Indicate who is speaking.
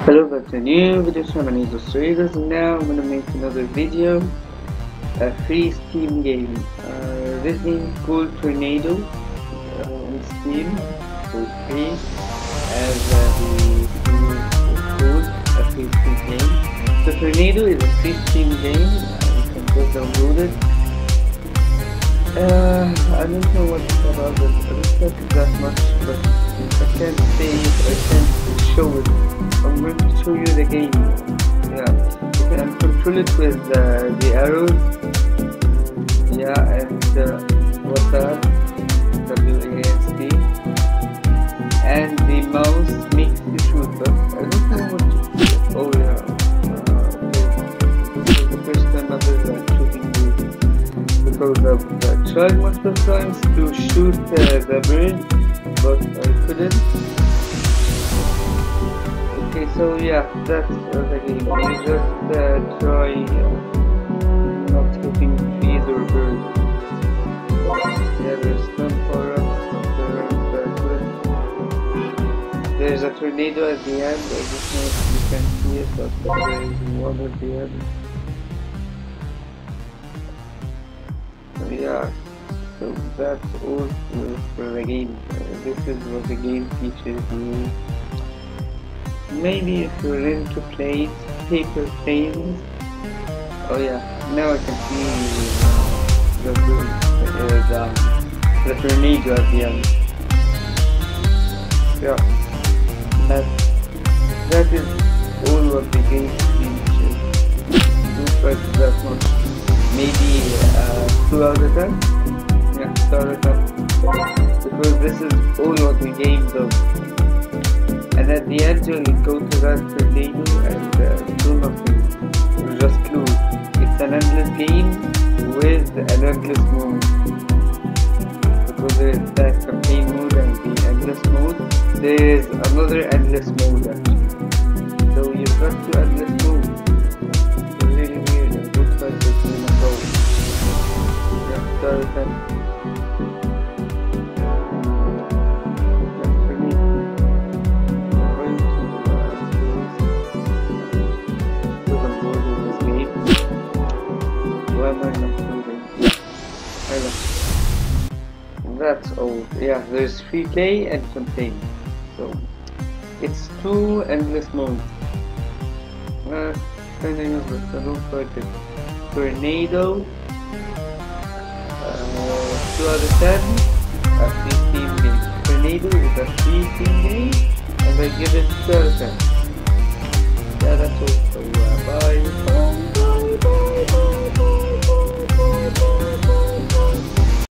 Speaker 1: Hello, back to a new video. So my name is mr.adoes, and now I'm gonna make another video, a free Steam game. This game is called Tornado on Steam for free, as the code a free Steam game. So Tornado is a free Steam game. You can just download it. I don't know what it's about. I don't like it that much, but I can't say it. I can't show it. I'm going to show you the game. Yeah, you can control it with the arrows. Yeah, and WASD, WASD, and the mouse makes you shoot. But I don't know what to do. Oh yeah, this is the first time I've been shooting this, because I've tried multiple times to shoot the bird, but I couldn't. Okay, so yeah, that's the game. You just try not hitting trees or birds. Yeah, there's some power-ups, there's a tornado at the end. I don't know if you can see it, but there is one at the end. So yeah, so that's all for the game. This is what the game teaches you. Maybe if you're into planes, paper planes. Oh yeah, now I can see the tornado at the end. Yeah, that is all what the game teaches. Don't try to that much. Maybe 2 out of 10. Yeah, start it up, because this is all what the game does. And at the end you go to that tornado and do nothing. You just lose. It's an endless game with an endless mode. Because there is that campaign mode and the endless mode. There is another endless mode actually. So you've got two endless modes. It's really weird. It looks like this game at all. Yeah, start it. That's all. Yeah, there's free play and campaign. So it's 2 endless modes. Kinda useless, I don't like it. Tornado, 2 out of 10, a free Steam game. Tornado is a free Steam game, and I give it 2 out of 10. Yeah, that's all. So,